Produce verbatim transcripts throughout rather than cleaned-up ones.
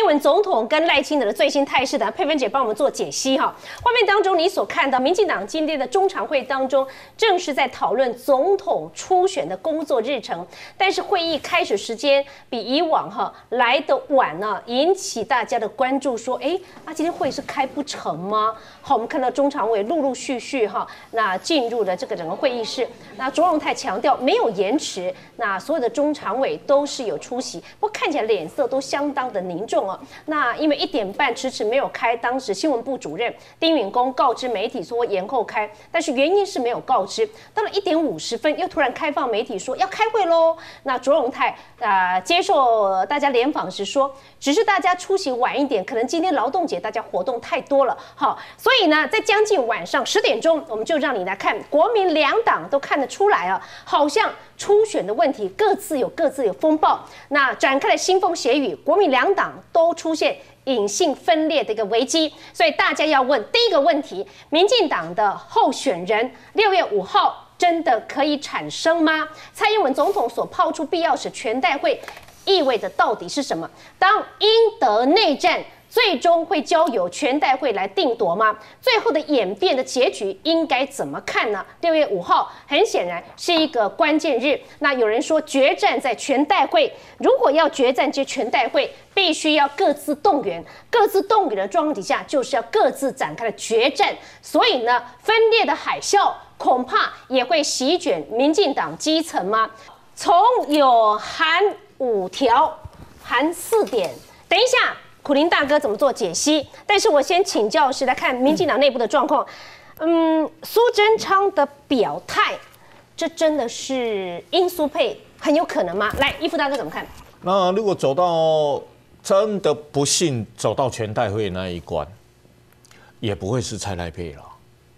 英文总统跟赖清德的最新态势的，佩芬姐帮我们做解析哈。画面当中你所看到，民进党今天的中常会当中，正是在讨论总统初选的工作日程，但是会议开始时间比以往哈来得晚呢，引起大家的关注，说，哎，啊，今天会是开不成吗？好，我们看到中常委陆陆续续哈，那进入了这个整个会议室，那卓荣泰强调没有延迟，那所有的中常委都是有出席，不过看起来脸色都相当的凝重哦。那因为一点半迟迟没有开，当时新闻部主任丁允恭告知媒体说延后开，但是原因是没有告知。到了一点五十分，又突然开放媒体说要开会喽。那卓荣泰啊、呃、接受大家联访时说，只是大家出席晚一点，可能今天劳动节大家活动太多了，好，所以呢，在将近晚上十点钟，我们就让你来看，国民两党都看得出来啊，好像初选的问题各自有各自有风暴，那展开了腥风血雨，国民两党都出现隐性分裂的一个危机，所以大家要问第一个问题：民进党的候选人六月五号真的可以产生吗？蔡英文总统所抛出必要时全代会，意味着到底是什么？当英德内战最终会交由全代会来定夺吗？最后的演变的结局应该怎么看呢？六月五号很显然是一个关键日。那有人说决战在全代会，如果要决战接全代会，必须要各自动员，各自动员的状况底下，就是要各自展开了决战。所以呢，分裂的海啸恐怕也会席卷民进党基层吗？从有含五条，含四点，等一下。苦苓大哥怎么做解析？但是我先请教是来看民进党内部的状况。嗯，苏贞昌的表态，这真的是英苏配很有可能吗？来，义夫大哥怎么看？ 那如果走到真的不幸走到全代会那一关，也不会是蔡赖配了。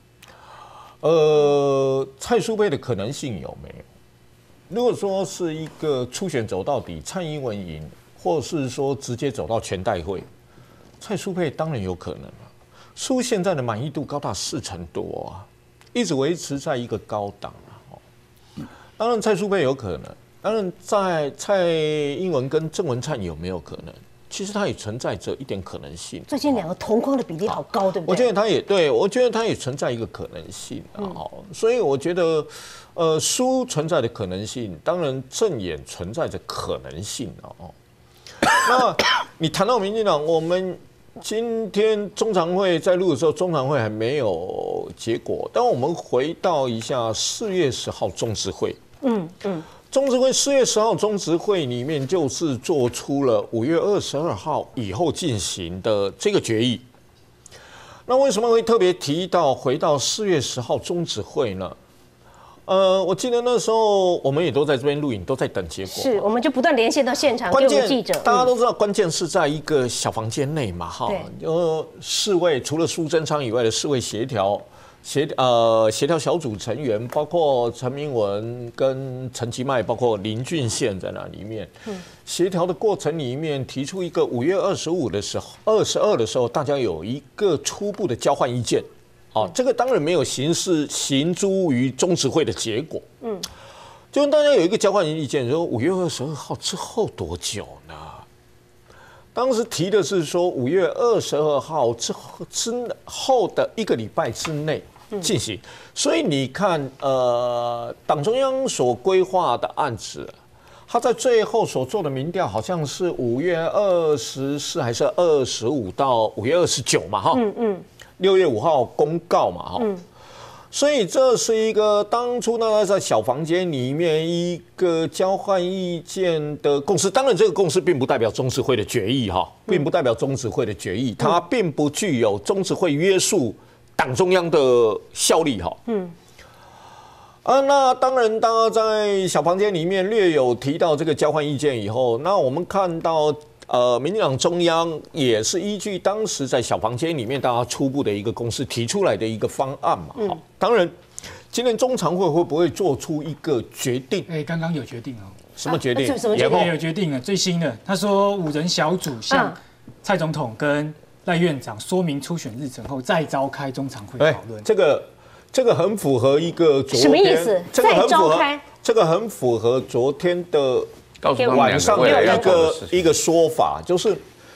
呃，蔡苏配的可能性有没有？如果说是一个初选走到底，蔡英文赢。或是说直接走到全代会，蔡苏配当然有可能了。苏现在的满意度高达四成多啊，一直维持在一个高档啊。当然蔡苏配有可能，当然在蔡英文跟郑文灿有没有可能？其实它也存在着一点可能性。 最近两个同框的比例好高，对不对？ 我觉得它也对，我觉得它也存在一个可能性啊。嗯、所以我觉得，呃，苏存在的可能性，当然郑也存在着可能性啊。那你谈到民进党，我们今天中常会在录的时候，中常会还没有结果。但我们回到一下四月十号中执会，嗯嗯，中执会四月十号中执会里面就是做出了五月二十二号以后进行的这个决议。那为什么会特别提到回到四月十号中执会呢？呃，我记得那时候我们也都在这边录影，都在等结果。 是，我们就不断连线到现场，关键记者。 大家都知道，关键是在一个小房间内嘛，哈。呃，四位除了苏贞昌以外的四位协调协呃协调小组成员，包括陈明文跟陈其迈，包括林俊宪在那里面。嗯。协调的过程里面提出一个五月二十五的时候，二十二的时候，大家有一个初步的交换意见。哦，这个当然没有形式行诸于中执会的结果，嗯，就大家有一个交换意见，说五月二十二号之后多久呢？当时提的是说五月二十二号之后之后的一个礼拜之内进行，嗯、所以你看，呃，党中央所规划的案子，他在最后所做的民调好像是五月二十四还是二十五到五月二十九嘛，哈，嗯嗯。六月五号公告嘛，哈、嗯，所以这是一个当初大家在小房间里面一个交换意见的共识。当然，这个共识并不代表中执会的决议，哈，并不代表中执会的决议，它并不具有中执会约束党中央的效力，哈，嗯。啊，那当然，大家在小房间里面略有提到这个交换意见以后，那我们看到。呃，民进党中央也是依据当时在小房间里面大家初步的一个共识提出来的一个方案嘛。好，当然，今年中常会会不会做出一个决定？ 哎，刚刚有决定哦。 什么决定？ 什么决定？ 也有决定了，最新的，他说五人小组向蔡总统跟赖院长说明初选日程后，再召开中常会讨论。 这个这个很符合一个昨天什么意思？再召开？ 这个很符合昨天的。晚上的一个一个说法，就是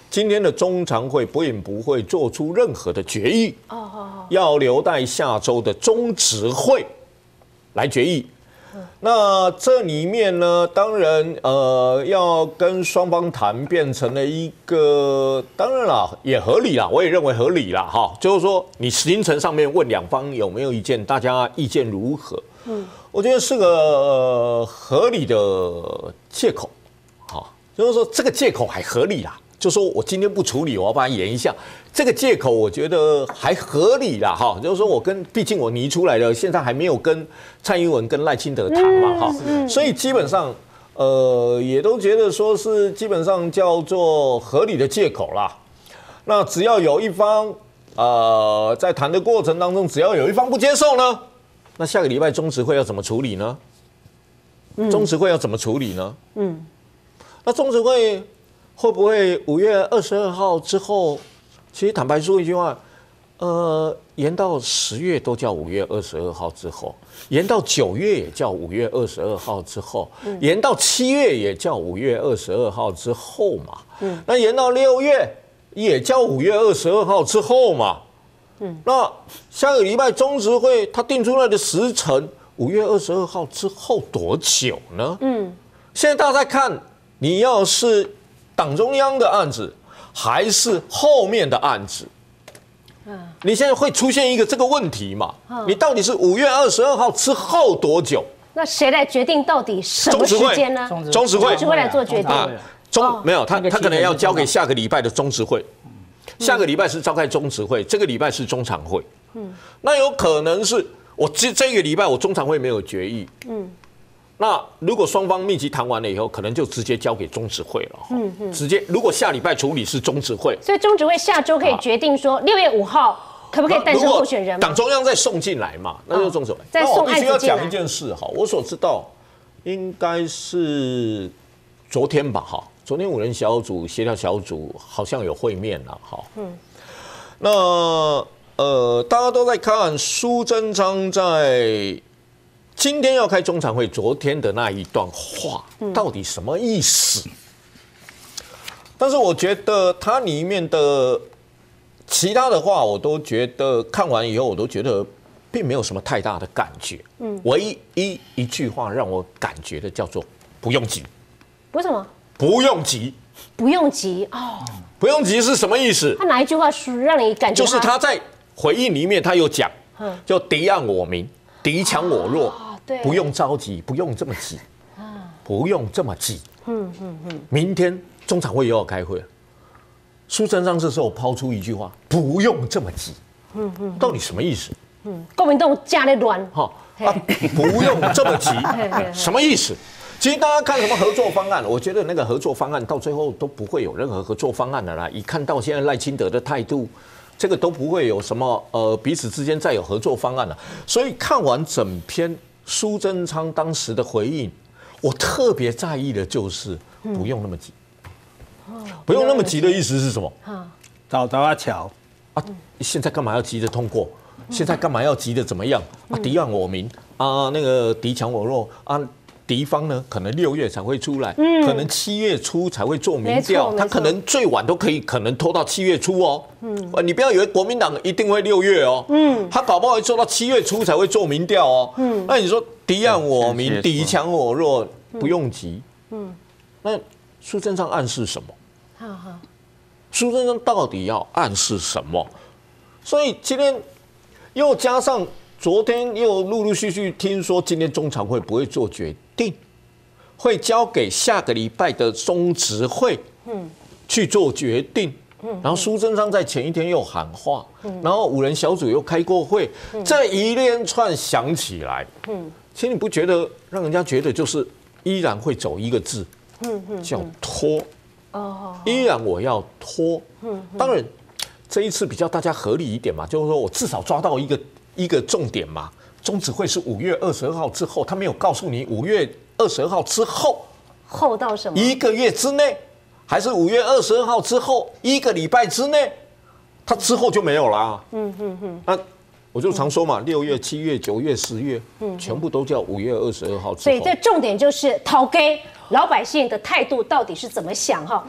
今天的中常会并不会做出任何的决议，要留待下周的中执会来决议。那这里面呢，当然呃，要跟双方谈，变成了一个，当然啦，也合理啦，我也认为合理啦，哈，就是说你行程上面问两方有没有意见，大家意见如何？嗯，我觉得是个、呃、合理的借口，好，就是说这个借口还合理啦。就说我今天不处理，我要把它延一下，这个借口我觉得还合理啦，哈。就是说我跟，毕竟我拟出来的，现在还没有跟蔡英文跟赖清德谈嘛，哈、嗯，所以基本上，呃，也都觉得说是基本上叫做合理的借口啦。那只要有一方，呃，在谈的过程当中，只要有一方不接受呢，那下个礼拜中执会要怎么处理呢？嗯、中执会要怎么处理呢？嗯，那中执会。会不会五月二十二号之后？其实坦白说一句话，呃，延到十月都叫五月二十二号之后，延到九月也叫五月二十二号之后，延到七月也叫五月二十二号之后嘛。嗯，那延到六月也叫五月二十二号之后嘛。嗯，那下个礼拜中执会他定出来的时程，五月二十二号之后多久呢？嗯，现在大家在看，你要是党中央的案子还是后面的案子？嗯，你现在会出现一个这个问题嘛？嗯，你到底是五月二十二号之后多久？ 那谁来决定到底什么时间呢？ 中执会， 中执会来做决定啊。 中没有他，他可能要交给下个礼拜的中执会。下个礼拜是召开中执会，这个礼拜是中常会。嗯，那有可能是我这这个礼拜我中常会没有决议。嗯。那如果双方密集谈完了以后，可能就直接交给中执会了。嗯嗯，直接如果下礼拜处理是中执会， 所以中执会下周可以决定说六月五号可不可以诞生候选人？ 党中央再送进来嘛，那就是中执会。 再送案子进来。 那我必须要讲一件事哈，我所知道应该是昨天吧哈，昨天五人小组协调小组好像有会面了哈。嗯，那呃大家都在看苏贞昌在今天要开中常会，昨天的那一段话到底什么意思？但是我觉得它里面的其他的话，我都觉得看完以后，我都觉得并没有什么太大的感觉。嗯，唯一一句话让我感觉的叫做不用急。 为什么？ 不用急。 不用急哦。不用急是什么意思？ 他哪一句话是让你感觉？ 就是他在回应里面，他有讲，叫敌暗我明，敌强我弱。不用着急，不用这么急，不用这么急。嗯嗯嗯。明天中常会又要开会了，苏贞昌这时候抛出一句话：“不用这么急。”嗯嗯，到底什么意思？嗯， 国民党家里乱。哈啊，不用这么急，什么意思？其实大家看什么合作方案，我觉得那个合作方案到最后都不会有任何合作方案的啦。一看到现在赖清德的态度。这个都不会有什么呃彼此之间再有合作方案了，所以看完整篇苏贞昌当时的回应，我特别在意的就是不用那么急，不用那么急的意思是什么？ 找到阿巧啊，现在干嘛要急着通过？现在干嘛要急着怎么样？啊，敌暗我明啊，那个敌强我弱啊。敌方呢，可能六月才会出来，嗯、可能七月初才会做民调，他可能最晚都可以，可能拖到七月初哦。嗯，你不要以为国民党一定会六月哦，嗯，他搞不好会做到七月初才会做民调哦。嗯，那你说敌暗我明，敌强我弱，不用急。嗯，那苏贞昌暗示什么？好好，苏贞昌到底要暗示什么？所以今天又加上。昨天又陆陆续续听说，今天中常会不会做决定，会交给下个礼拜的中执会去做决定。然后苏贞昌在前一天又喊话，然后五人小组又开过会，这一连串想起来，其实你不觉得让人家觉得就是依然会走一个字，叫拖。依然我要拖。当然这一次比较大家合理一点嘛，就是说我至少抓到一个。一个重点嘛，中执会是五月二十二号之后，他没有告诉你五月二十二号之后， 后到什么？ 一个月之内，还是五月二十二号之后一个礼拜之内，他之后就没有啦。嗯嗯嗯。那我就常说嘛，六月、七月、九月、十月，嗯，全部都叫五月二十二号之后。 所以这重点就是讨给老百姓的态度到底是怎么想哈。